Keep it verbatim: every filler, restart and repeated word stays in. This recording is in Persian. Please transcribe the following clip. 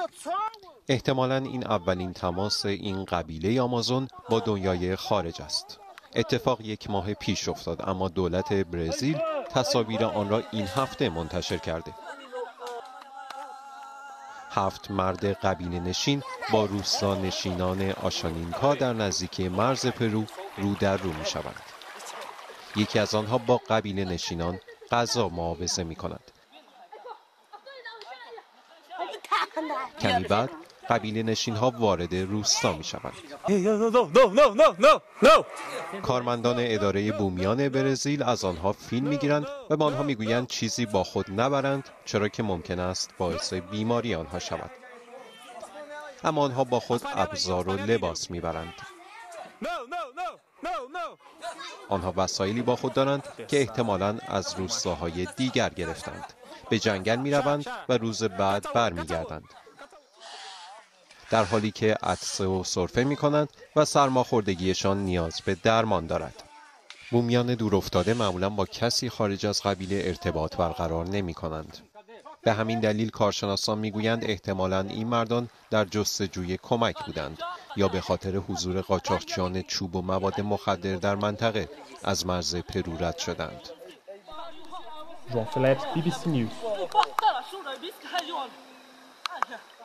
احتمالاً این اولین تماس این قبیله آمازون با دنیای خارج است. اتفاق یک ماه پیش افتاد، اما دولت برزیل تصاویر آن را این هفته منتشر کرده. هفت مرد قبیله نشین با روستا نشینان آشانینکا در نزدیکی مرز پرو رو در رو می شوند. یکی از آنها با قبیله نشینان غذا معاوضه می کند. کمی بعد قبیله نشین ها وارد روستا می شوند. کارمندان اداره بومیان برزیل از آنها فیلم می گیرند و به آنها می گویند چیزی با خود نبرند، چرا که ممکن است باعث بیماری آنها شود. اما آنها با خود ابزار و لباس می برند. آنها وسایلی با خود دارند که احتمالاً از روستاهای دیگر گرفتند. به جنگل می روند و روز بعد بر می گردند. در حالی که عطسه و سرفه می کنند و سرماخوردگیشان نیاز به درمان دارد. بومیان دورافتاده معمولاً با کسی خارج از قبیله ارتباط برقرار نمی کنند. به همین دلیل کارشناسان می گویند احتمالاً این مردان در جستجوی کمک بودند یا به خاطر حضور قاچاقچیان چوب و مواد مخدر در منطقه از مرز پرو رد شدند. Jean Phillips, بی بی سی News.